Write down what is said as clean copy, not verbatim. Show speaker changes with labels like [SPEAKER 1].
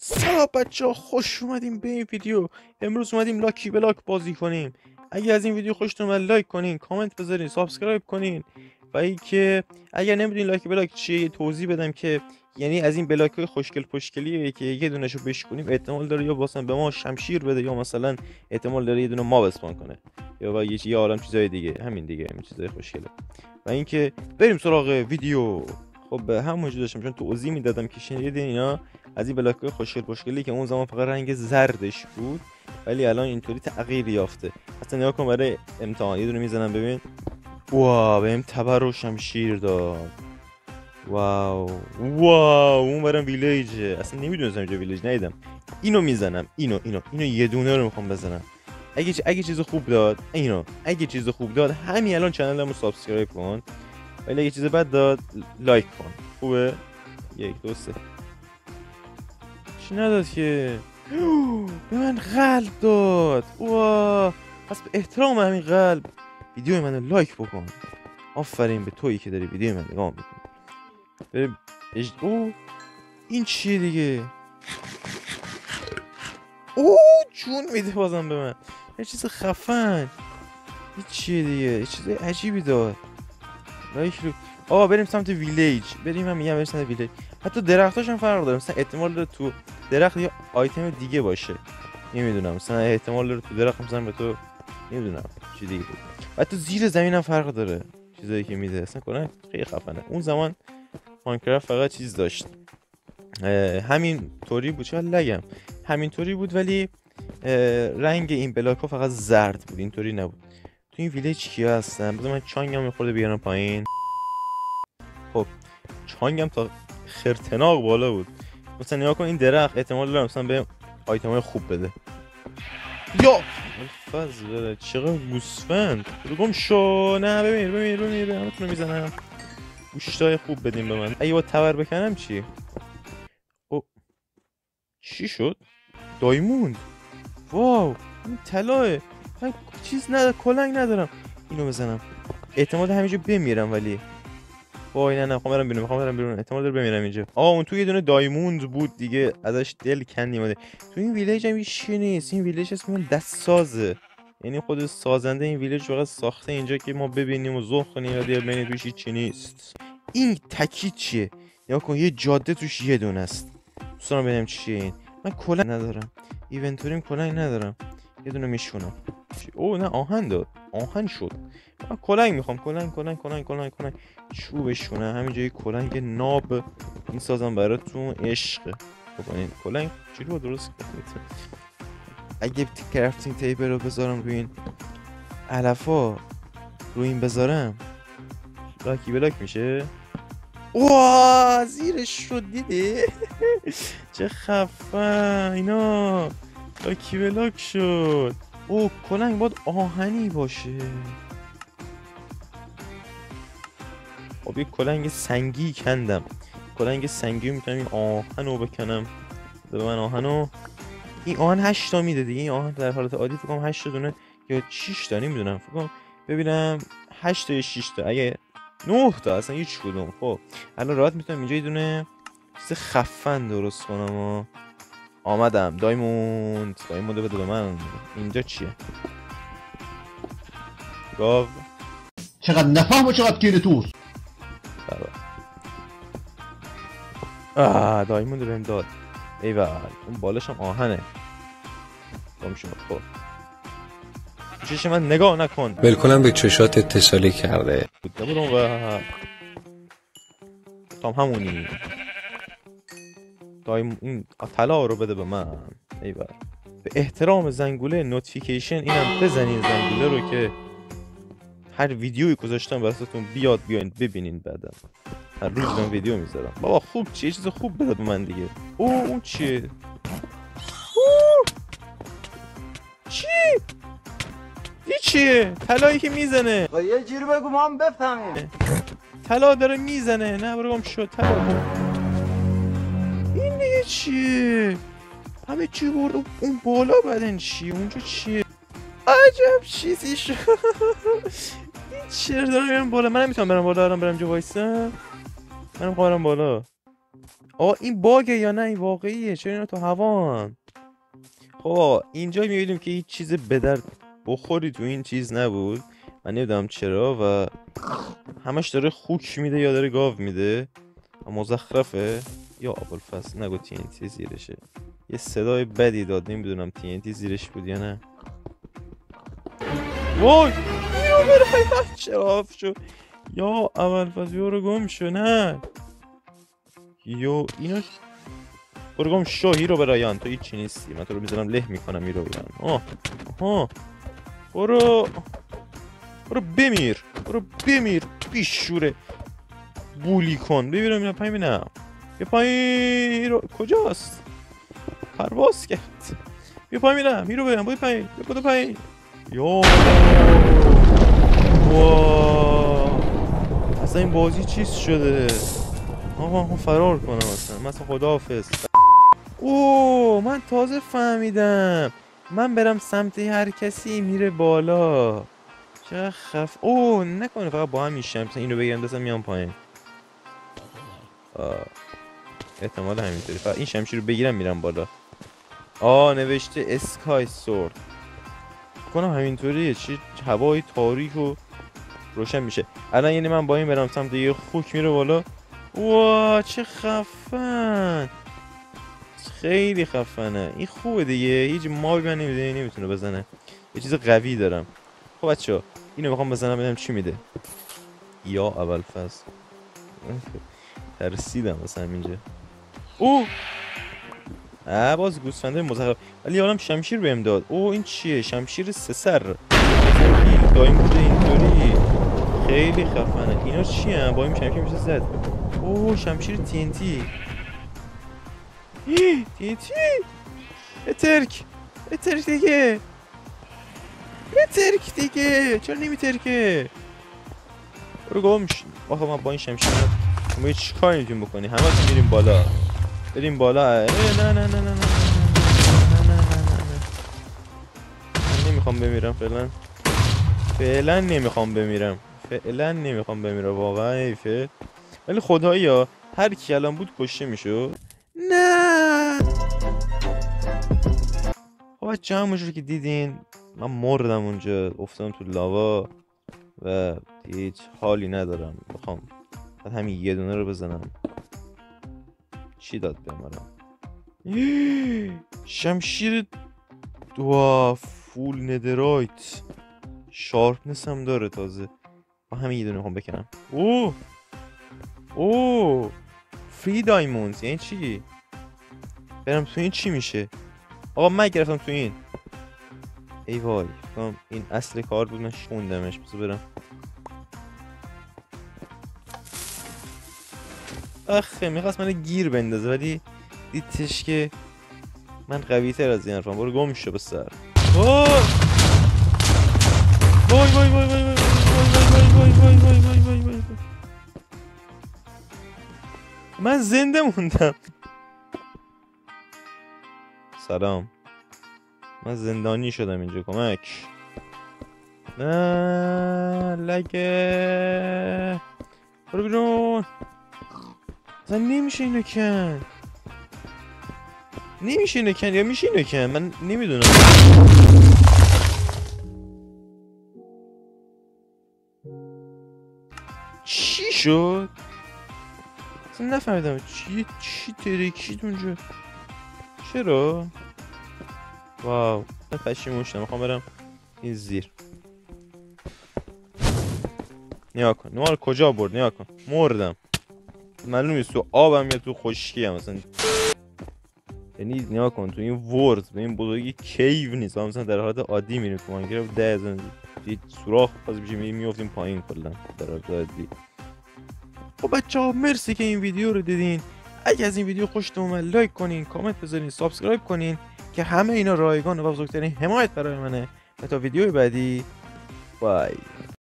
[SPEAKER 1] سلام بچه، خوش اومدیم به این ویدیو. امروز اومدیم لاکی بلاک بازی کنیم. اگه از این ویدیو خوشتون اومد لایک کنین، کامنت بذارین، سابسکرایب کنین. و اینکه اگر نمیدونین لاکی بلاک چیه توضیح بدم که یعنی از این بلاک های خوشگل پشکلیه که یه دونهشو بشکنیم احتمال داره یا واسه به ما شمشیر بده یا مثلا احتمال داره یه دونه ماب اسپان کنه یا یه عالم چیزای دیگه. همین دیگه، همین چیزای خوشگله. و اینکه بریم سراغ ویدیو. خب همونجوری داشتم چون توضیح میدادم که شنیدین اینا از این بلاک‌های خوشگلی که اون زمان فقط رنگ زردش بود ولی الان اینطوری تغییر یافته. اصلا نگاه کن، برای امتحان یه دونه میزنم ببین. واو، بهم تبر و شمشیر داد. واو اون برام ویلیجه. اصلا نمیدونستم اینجا ویلیج ندیدم. اینو میزنم، اینو یه دونه رو میخوام بزنم. اگه چیز خوب داد اگه چیز خوب داد همین الان کانالمو سابسکرایب کن. ولی اگه چیز بد داد لایک کن. خوبه؟ 1 2 3 چی نداد که؟ به من قلب داد. واه، پس به احترام همین قلب ویدیو منو لایک بکن. آفرین به تویی که داری ویدیو من نگاه میکنی. بریم این چیه دیگه؟ جون میده بازم به من. یه چیز خفن. این چیه دیگه؟ یه چیز عجیبی داد. لایک رو بریم سمت ویلیج. بریم سمت ویلیج. حتی درختاش هم فرق داره. مثلا احتمال داره تو درخت یا آیتم دیگه باشه. نمیدونم، مثلا احتمال داره تو درخت مثلا به تو نمیدونم چی دیگه بود. و تو زیر زمین هم فرق داره چیزایی که میده. اصلا کلا خیلی خفنه. اون زمان ماینکرافت فقط چیز داشت، همین طوری بود. چرا لگم همین طوری بود ولی رنگ این بلاک ها فقط زرد بود، اینطوری نبود. تو این ویلیج کیا هستن؟ بذار من چانگم میخورده بیارم پایین. خب چانگم تا خرتناق بالا بود. مثلا نگاه کن این درخت احتمال داره مثلا به آیتم های خوب بده. یا فضل چقدر گوسفند گم شو. نه بمیر همتونو میزنم. گوشتای خوب بدیم به من. اگه با تبر بکنم چی؟ چی شد؟ دایموند. واو این طلاه. من چیز ندارم، کلنگ ندارم. اینو بزنم احتمال همینجا بمیرم. ولی وای نه میخوام برم بیرون. احتمال داره بمیرم اینجا. اون تو یه دونه دایموند بود دیگه، ازش دل کندیم اومده. تو این ویلیج هم هیچ نیست. این ویلیج اسمش دست سازه، یعنی خود سازنده این ویلیج فقط ساخته اینجا که ما ببینیم و ذوق کنیم و دیگه ببینید توش هیچی نیست. این تکی چیه؟ یا کن یه جاده توش یه دونه است. دوستان ببینم چیه این. من کلنگ ندارم، ایونتوریم کلنگ ندارم. یه دونه میشونم. نه آهن داد، آهن شد. من کلنگ میخوام. کلنگ چوبشونه. همینجا یه کلنگ ناب میسازم براتون. عشق. خب این کلنگ چجوری رو درست کنم؟ اگه کرافتینگ تیبل رو بذارم روی این علفا، روی این بذارم لاکی بلاک میشه. زیرش شد دیدی؟ چه خفن اینا. لاکی بلاک شد. کلنگ باید آهنی باشه. خب یک کلنگ سنگی کندم. کلنگ سنگی میتونم این آهن رو بکنم. به من آهنو. این آهن 8 تا میده دیگه. این آهن در حالت عادی فکر کنم 8 تا دونه یا 6 تا نمیدونم. فکر کنم ببینم 8 تا یا 6 تا. اگه 9 تا اصلا هیچ کدوم. خب الان راحت میتونم اینجا یه دونه چیز خفن درست کنم. آمدم. دایموند بده به من. اینجا چیه؟ گاو.
[SPEAKER 2] چقدر نفهم و چقدر کیره توست.
[SPEAKER 1] دایموند بهم داد. ایول اون بالاش هم آهنه. گم شد. خب چشم من نگاه نکن.
[SPEAKER 3] بالکنم به چشات اتصالی کرده.
[SPEAKER 1] بودم و تام همونی. این طلا رو بده به من. ایول به احترام زنگوله نوتیفیکیشن اینم بزنین، زنگوله رو که هر ویدیویی گذاشتم براتون بیاین ببینین. بعدا هر روز من ویدیو میذارم. بابا خوب چیه؟ چیز خوب بده به من دیگه. اون چیه؟ چیه؟ طلایی که میزنه.
[SPEAKER 4] یه جوری بگو ما هم بفهمیم.
[SPEAKER 1] طلا داره میزنه. نه برام شد طلا. این دیگه چیه؟ همه چی برد. اون بالا بدن چیه؟ اونجا چیه؟ عجب چیزی شد. این چرا داره میرم بالا؟ من نمیتونم برم بالا. برم جا وایسم. منم برم بالا. این باگه یا نه این واقعیه؟ چرا اینا تو هوان؟ خب اینجا میبینیم که هیچ چیز به درد بخوری تو این چیز نبود. من نمیدونم چرا و همش داره خوک میده یا داره گاو میده و مزخرفه. یا ابوالفضل نگو TNT زیرشه. یه صدای بدی داد، نمیدونم TNT زیرش بود یا نه. وای اینو برای چرا شو. یا ابوالفضل برو گم شو. نه یا اینو برو گم شو. هیرو برایان تو هیچی نیستی، من تو رو میذارم له میکنم. هیرو برایان برو بمیر، برو بمیر بیشوره بولی کن. ببینم ببینم یه پایین. هیرو کجاست؟ پرواز کرد. بیا پایین میرم. هیرو برم بیا پایین. بیا پایین. یا اصلا این بازی چیز شده. آقا فرار کنم مثلا خداحافظ. اوه من تازه فهمیدم من برم سمت هر کسی میره بالا. چه خف. اوه نکنه فقط با هم میشم مثلا اینو بگیرم دستم میام پایین. احتمال همینطوری فقط این شمشیر رو بگیرم میرم بالا. نوشته اسکای سورد کنم همینطوریه. چی هوای تاریک و روشن میشه الان. یعنی من با این برم سمت یه خوک میره بالا. واه چه خفن، خیلی خفنه. این خوبه دیگه، هیچ مابی من نمیتونه بزنه. یه چیز قوی دارم. خب بچه‌ها اینو میخوام بزنم ببینم چی میده. یا ابوالفضل ترسیدم مثلا اینجا. باز گوسفنده مزخرف. ولی حالا شمشیر بهم داد. این چیه؟ شمشیر سه سر دایم بوده اینطوری. خیلی خفنه. اینا چیه؟ با این شمشیر میشه زد. شمشیر TNT. TNT اترک دیگه. اترک دیگه. چرا نمیترکه؟ برو گم شو. آخه من با این شمشیر ما چی کاری میتونیم بکنی؟ همه میریم بالا. بریم بالا. نه من نمیخوام بمیرم فعلا نمیخوام بمیرم واقعا حیفه. ولی خدایی ها هر کی الان بود کشته میشو. نه خب بچه همونجور که دیدین من مردم اونجا، افتادم تو لاوا و هیچ حالی ندارم. میخوام همین یه دونه رو بزنم. چی داد بمارم؟ شمشیر فول ندرایت شارپنس هم داره تازه. با همین یه دونه میخوام بکنم. فری دایموندز یعنی چی؟ برم تو این چی میشه؟ آقا من گرفتم تو این. ای وای این اصل کار بود، من شوندمش. بذار برم. میخواست منو گیر بندازه ولی دیدتش که من قوی تر از این حرفم. برو گم شو به سر. وای من زنده موندم. سلام من زندانی شدم اینجا، کمک. نه لگه برو بیرون. اصلا نمیشه اینو کن. یا میشه اینو کن؟ من نمیدونم. چی شد؟ اصلا نفهمیدم چی ترکید اونجا. چرا؟ واو من پشیمون شدم. میخوام برم این زیر. نیا کن نوار کجا برد. نیا کن مردم. معلوم نیست تو آبم یا تو خشکی هم مثلا. یعنی نیا کن تو این ورد به این بزرگی کیو نیست. ما مثلا در حالت عادی میریم تو ماینکرافت 10 یه سوراخ باز میشیم میافتیم پایین کلا در حالت عادی. خب بچه‌ها مرسی که این ویدیو رو دیدین. اگه از این ویدیو خوشتون اومد لایک کنین، کامنت بذارین، سابسکرایب کنین که همه اینا رایگان و بزرگترین حمایت برای منه. تا ویدیو بعدی بای.